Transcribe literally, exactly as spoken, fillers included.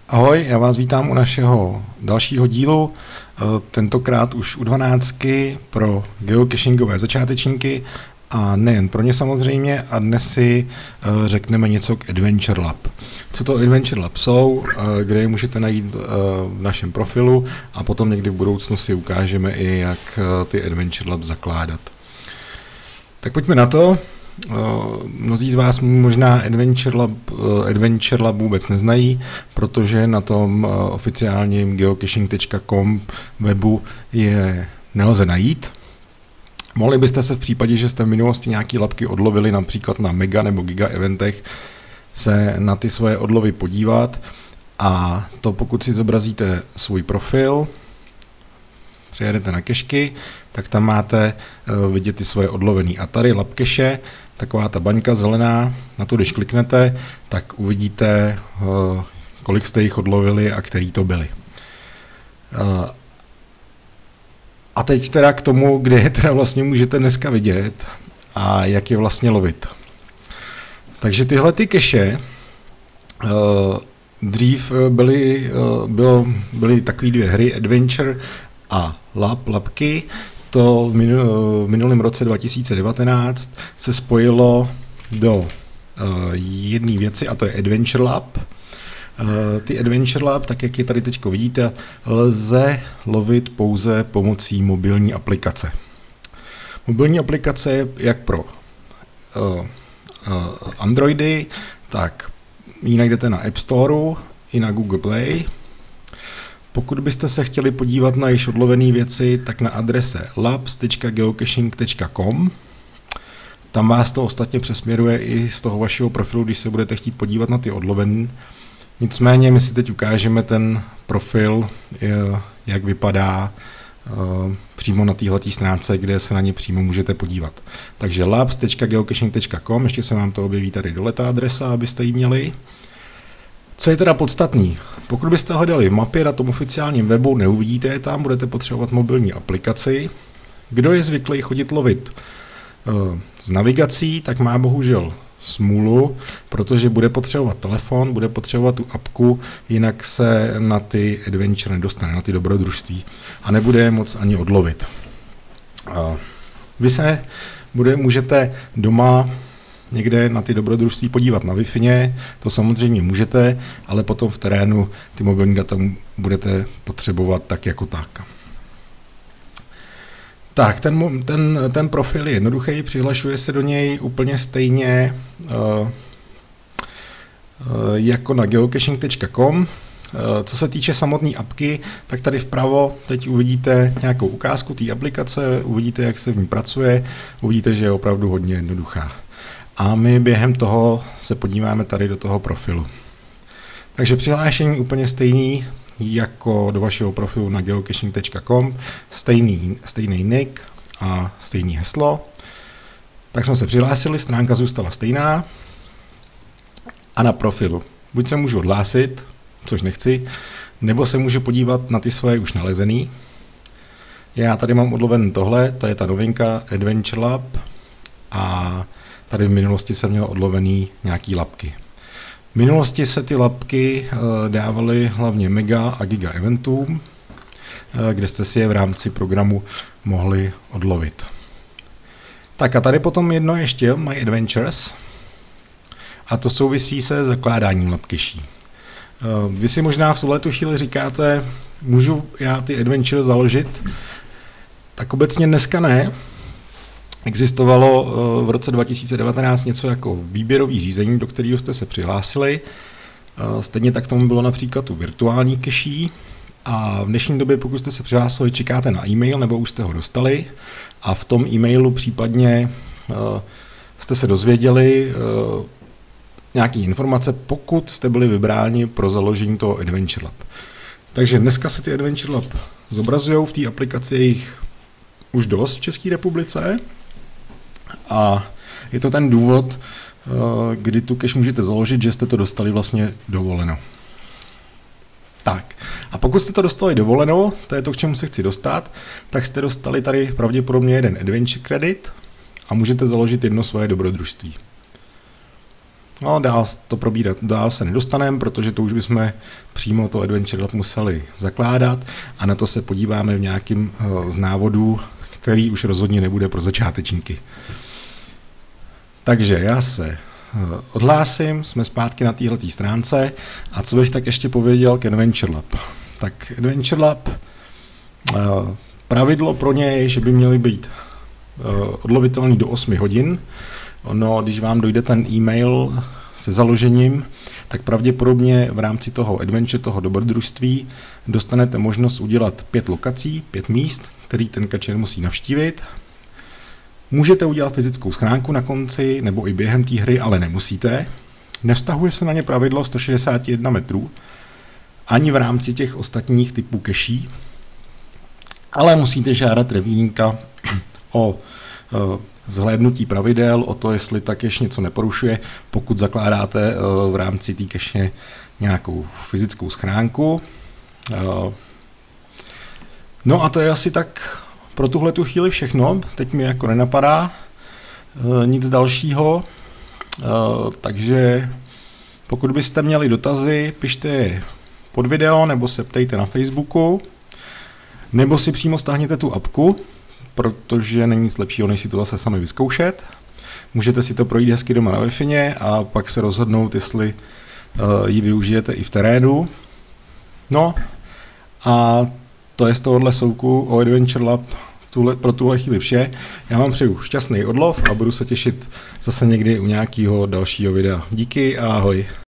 Ahoj, já vás vítám u našeho dalšího dílu, tentokrát už u dvanáctky pro geocachingové začátečníky a nejen pro ně samozřejmě, a dnes si řekneme něco k Adventure Lab. Co to Adventure Lab jsou, kde je můžete najít v našem profilu a potom někdy v budoucnu si ukážeme i, jak ty Adventure Lab zakládat. Tak pojďme na to. Mnozí z vás možná Adventure Lab, Adventure Lab vůbec neznají, protože na tom oficiálním geocaching tečka com webu je nelze najít. Mohli byste se v případě, že jste v minulosti nějaké labky odlovili, například na mega nebo giga eventech, se na ty svoje odlovy podívat, a to pokud si zobrazíte svůj profil, přejedete na kešky, tak tam máte vidět ty svoje odlovený. A tady lab cache, taková ta baňka zelená, na to když kliknete, tak uvidíte, kolik jste jich odlovili a který to byli. A teď teda k tomu, kde je teda vlastně můžete dneska vidět a jak je vlastně lovit. Takže tyhle ty cache dřív byly, bylo, byly takové dvě hry, Adventure a Lab, labky. To v minulém roce dva tisíce devatenáct se spojilo do uh, jedné věci, a to je Adventure Lab. Uh, ty Adventure Lab, tak jak je tady teď vidíte, lze lovit pouze pomocí mobilní aplikace. Mobilní aplikace jak pro uh, uh, Androidy, tak ji najdete na App Storeu i na Google Play. Pokud byste se chtěli podívat na již odlovené věci, tak na adrese labs tečka geocaching tečka com. Tam vás to ostatně přesměruje i z toho vašeho profilu, když se budete chtít podívat na ty odlovené. Nicméně my si teď ukážeme ten profil, jak vypadá přímo na téhletý stránce, kde se na ně přímo můžete podívat. Takže labs tečka geocaching tečka com, ještě se vám to objeví tady dole ta adresa, abyste ji měli. Co je teda podstatný? Pokud byste hledali v mapě na tom oficiálním webu, neuvidíte je tam, budete potřebovat mobilní aplikaci. Kdo je zvyklý chodit lovit s navigací, tak má bohužel smůlu, protože bude potřebovat telefon, bude potřebovat tu apku, jinak se na ty adventure nedostane, na ty dobrodružství, a nebude je moc ani odlovit. Vy se bude, můžete doma někde na ty dobrodružství podívat na Wi-Fi, to samozřejmě můžete, ale potom v terénu ty mobilní data budete potřebovat tak jako tak. Tak, ten, ten, ten profil je jednoduchý, přihlašuje se do něj úplně stejně uh, uh, jako na geocaching tečka com. Uh, co se týče samotné apky, tak tady vpravo teď uvidíte nějakou ukázku té aplikace, uvidíte, jak se v ní pracuje, uvidíte, že je opravdu hodně jednoduchá. A my během toho se podíváme tady do toho profilu. Takže přihlášení úplně stejný jako do vašeho profilu na geocaching tečka com, stejný, stejný nick a stejný heslo. Tak jsme se přihlásili, stránka zůstala stejná. A na profilu buď se můžu odhlásit, což nechci, nebo se můžu podívat na ty svoje už nalezený. Já tady mám odloven tohle, to je ta novinka Adventure Lab, a tady v minulosti jsem měl odlovený nějaký labky. V minulosti se ty labky dávaly hlavně mega a giga eventům, kde jste si je v rámci programu mohli odlovit. Tak a tady potom jedno ještě, My Adventures, a to souvisí se zakládáním lab cache. Vy si možná v tuhletu chvíli říkáte, můžu já ty adventure založit? Tak obecně dneska ne. Existovalo v roce dva tisíce devatenáct něco jako výběrový řízení, do kterého jste se přihlásili. Stejně tak tomu bylo například u virtuální cache. A v dnešní době, pokud jste se přihlásili, čekáte na e-mail, nebo už jste ho dostali, a v tom e-mailu případně jste se dozvěděli nějaké informace, pokud jste byli vybráni pro založení toho Adventure Lab. Takže dneska se ty Adventure Lab zobrazují, v té aplikaci je jich už dost v České republice. A je to ten důvod, kdy tu cache můžete založit, že jste to dostali vlastně dovoleno. Tak, a pokud jste to dostali dovoleno, to je to, k čemu se chci dostat, tak jste dostali tady pravděpodobně jeden Adventure Credit a můžete založit jedno svoje dobrodružství. No, dál to probírat, dál se nedostaneme, protože to už bychom přímo to Adventure Lab museli zakládat a na to se podíváme v nějakém z návodů, který už rozhodně nebude pro začátečníky. Takže já se odhlásím, jsme zpátky na téhletý stránce a co bych tak ještě pověděl k Adventure Lab. Tak Adventure Lab, pravidlo pro ně je, že by měly být odlovitelný do osmi hodin. Ono, když vám dojde ten e-mail se založením, tak pravděpodobně v rámci toho adventure, toho dobrodružství, dostanete možnost udělat pět lokací, pět míst, který ten kačer musí navštívit. Můžete udělat fyzickou schránku na konci, nebo i během té hry, ale nemusíte. Nevztahuje se na ně pravidlo sto šedesát jedna metrů, ani v rámci těch ostatních typů keší, ale musíte žádat revírníka o zhlédnutí pravidel, o to, jestli ta cache něco neporušuje, pokud zakládáte v rámci té cache nějakou fyzickou schránku. No a to je asi tak pro tuhle tu chvíli všechno. Teď mi jako nenapadá nic dalšího, takže pokud byste měli dotazy, pište je pod video, nebo se ptejte na Facebooku, nebo si přímo stáhněte tu apku, protože není nic lepšího, než si to zase sami vyzkoušet. Můžete si to projít hezky doma na Wi-Fi a pak se rozhodnout, jestli uh, ji využijete i v terénu. No a to je z tohohle souku o Adventure Lab tuhle, pro tuhle chvíli vše. Já vám přeju šťastný odlov a budu se těšit zase někdy u nějakého dalšího videa. Díky a ahoj.